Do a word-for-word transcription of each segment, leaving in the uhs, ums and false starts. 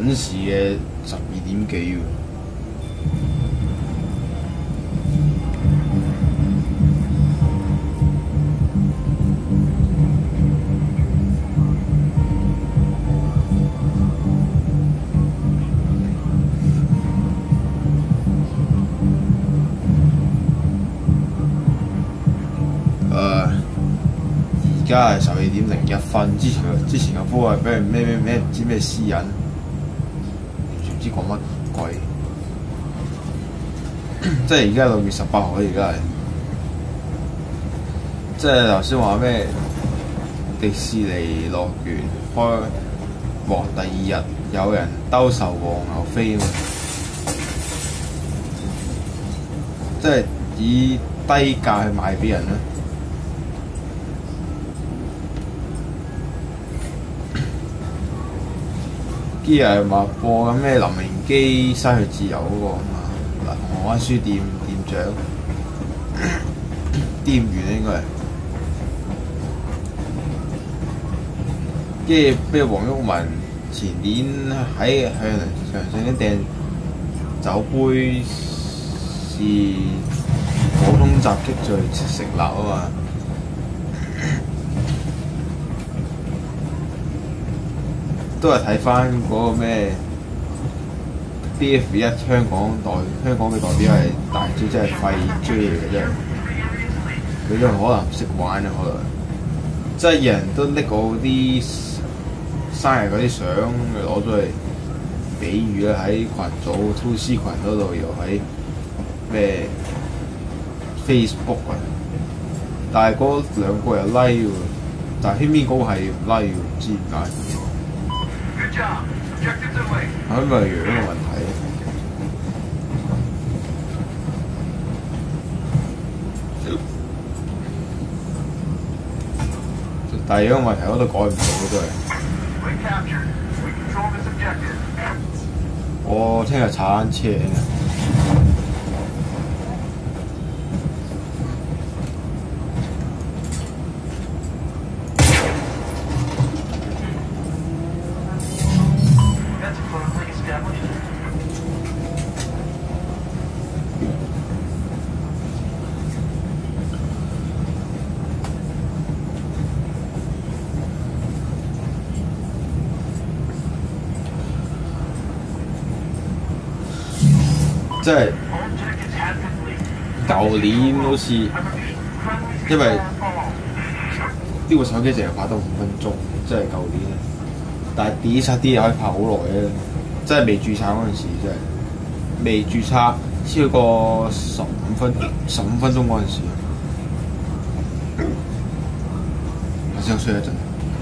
準時嘅十二點幾喎。而家係十二點零一分，之前之前個波係俾人咩咩咩唔知咩私隱，完全唔知講乜鬼。即係而家六月十八號，而家係，即係頭先話咩迪士尼樂園開幕第二日，有人兜售黃牛飛啊！即係以低價去賣俾人啦。啲人話播緊咩林榮基失去自由嗰個啊嘛，嗱，銅鑼灣書店店長店員應該係，跟住咩黃毓民前年喺向長順一掟酒杯是普通襲擊罪成立啊嘛。都係睇翻嗰個咩 D F 一香港代香港嘅代表係大招，真係廢 J 嚟嘅真係，佢都可能唔識玩啊，可能即係人都拎我啲生日嗰啲相攞咗嚟比喻啦，喺群組 two C 群嗰度又喺咩 Facebook 啊，但係嗰兩個又 like 喎，但係偏偏嗰個係唔 like 喎，唔知點解。係咪樣嘅問題？但係樣問題我都改唔到都係。我聽日踩單車嘅。即係舊年好似，因為呢個手機淨係拍到五分鐘，即係舊年。但係 D 七 D 又可以拍好耐咧，即係未註冊嗰陣時，即係未註冊超過十五分十五分鐘嗰陣時，我先睡一陣。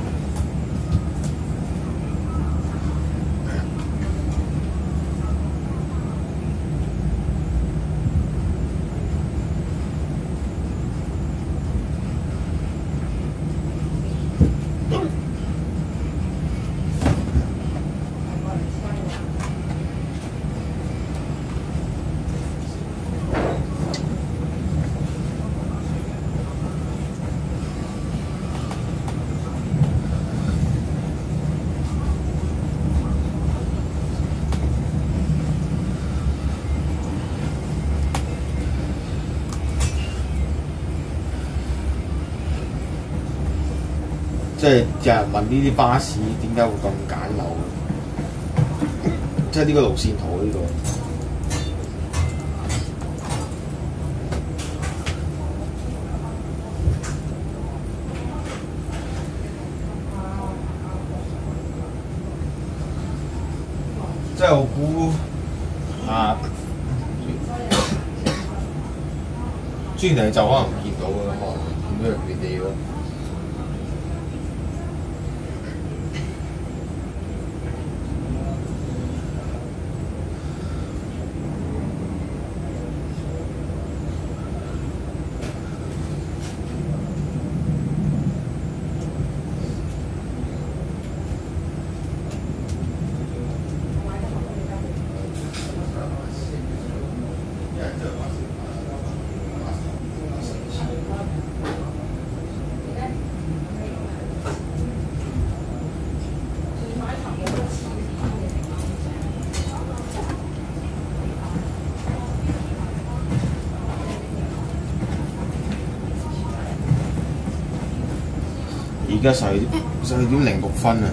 即係有人問呢啲巴士點解會咁簡陋？即係呢個路線圖呢、呢個。即係我估啊，專題就可能唔見到㗎啦，可能見到人哋哋咯。 家十二點十二點零六分啊！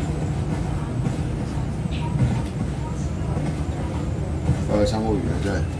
我去參觀完啦，真係。